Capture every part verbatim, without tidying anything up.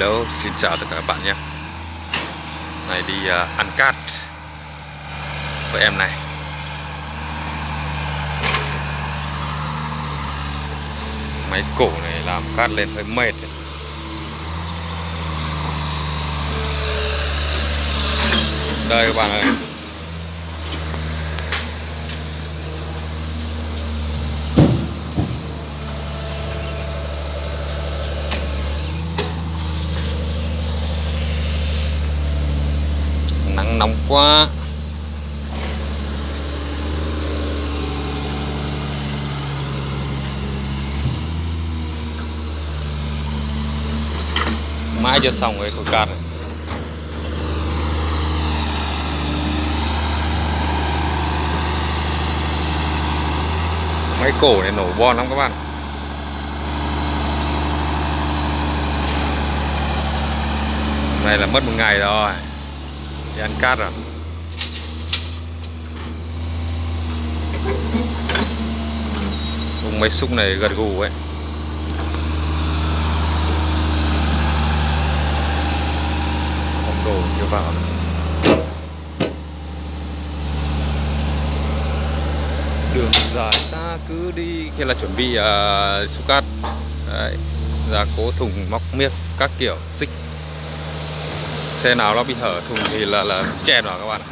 Hello, xin chào tất cả các bạn nhé. Này đi uh, ăn cát với em này. Máy cổ này làm cát lên hơi mệt ấy. Đây các bạn ơi. Nắng nóng quá. Mãi chưa xong cái khối cát này. Máy cổ này nổ bon lắm các bạn. Hôm nay là mất một ngày rồi. Đi ăn cát rồi. Vùng máy xúc này gật gù ấy. Bóng đồ chưa vào nữa. Đường dài ta cứ đi. Kia là chuẩn bị uh, xúc cát. Đấy. Gia cố thùng móc miếc các kiểu xích. Xe nào nó bị hở thùng thì là là chèn vào các bạn.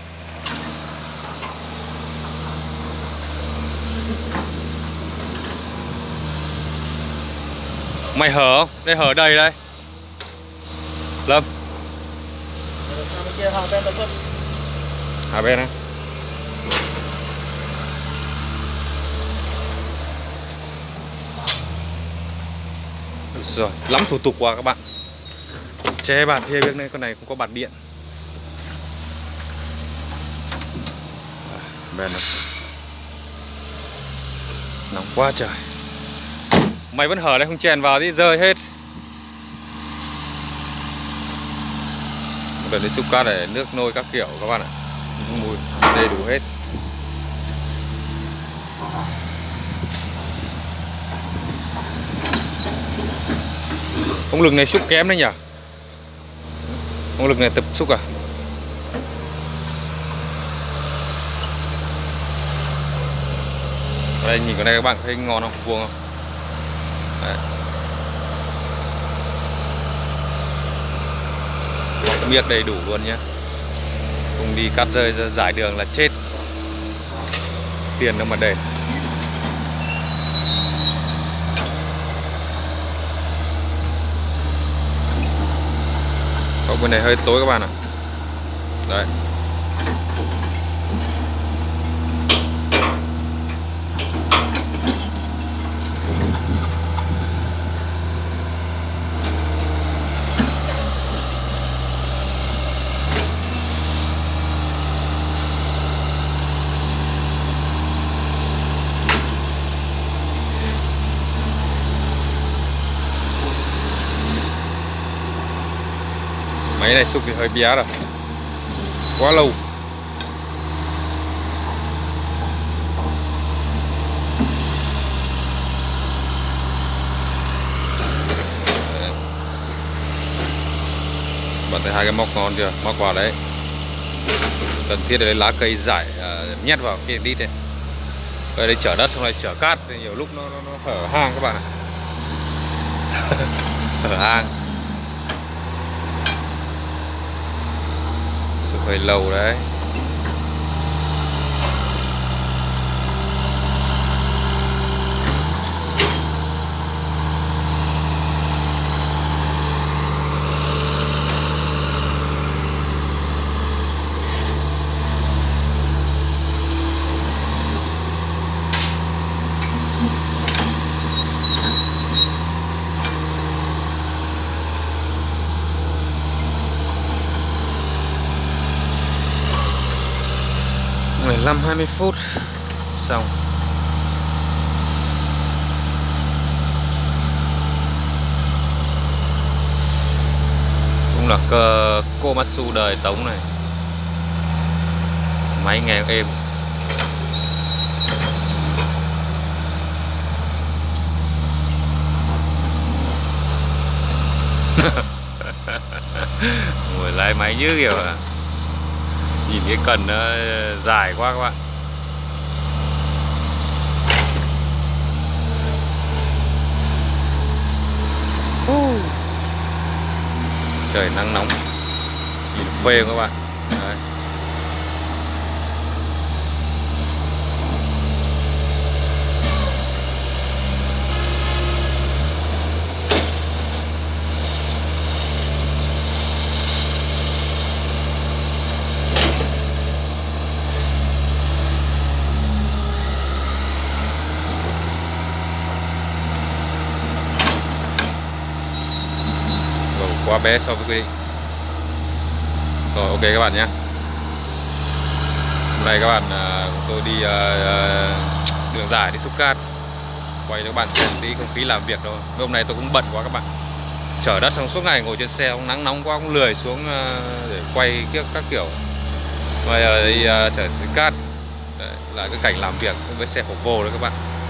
Mày hở không? Đây hở đầy đây. Lâm. Hai bên á. Rồi, lắm thủ tục qua các bạn. Che bạt che biết này, con này không có bạt điện. À, bên này. Nóng quá trời. Mày vẫn hở đây không chèn vào thì rơi hết. Đợt đi xúc cát để nước nôi các kiểu các bạn ạ. Mùi đầy đủ hết. Ông lực này xúc kém đấy nhỉ? Ông lực này tập xúc à? Ở đây nhìn cái này các bạn thấy ngon không? Vuông không? Đấy. Bọc miếc đầy đủ luôn nhé. Không đi cắt rơi ra giải đường là chết. Tiền đâu mà để. Còn bên này hơi tối các bạn ạ. Đấy. Máy này xúc thì hơi bé rồi. Quá lâu. Bạn thấy hai cái móc ngon chưa? Móc vào đấy. Cần thiết để lấy lá cây giải uh, nhét vào cái đít này. Ở đây chở đất xong rồi chở cát thì nhiều lúc nó, nó, nó hở hang các bạn ạ. Hở hang. Hơi lâu đấy. mười lăm hai mươi phút xong. Cũng là cơ Komatsu đời Tống này. Máy nghe êm. Ngồi lái máy như kiểu là nhìn cái cần nó dài quá các bạn. Trời nắng nóng, nhìn phê không các bạn. Đấy. Quá bé so với quy định. Rồi ok các bạn nhé. Hôm nay các bạn tôi đi uh, đường dài đi xúc cát, quay cho các bạn xem tí không khí làm việc thôi. Hôm nay tôi cũng bận quá các bạn, chở đất xong suốt ngày ngồi trên xe, không nắng nóng quá cũng lười xuống uh, để quay các, các kiểu. Bây giờ đi uh, chở cát. Đấy, là cái cảnh làm việc với xe khổ vô đấy các bạn.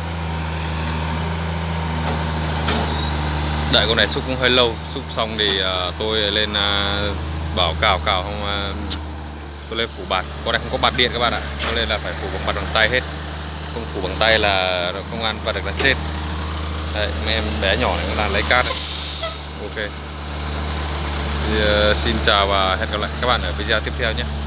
Đợi con này xúc cũng hơi lâu, xúc xong thì uh, tôi lên uh, bảo cào cào không uh, tôi lên phủ bạt. Con này không có bạt điện các bạn ạ, cho nên là phải phủ bằng bạt bằng tay hết. Không phủ bằng tay là không ăn và được là chết. Đấy, mấy em bé nhỏ này là lấy cát. Ok. Thì, uh, xin chào và hẹn gặp lại các bạn ở video tiếp theo nhé.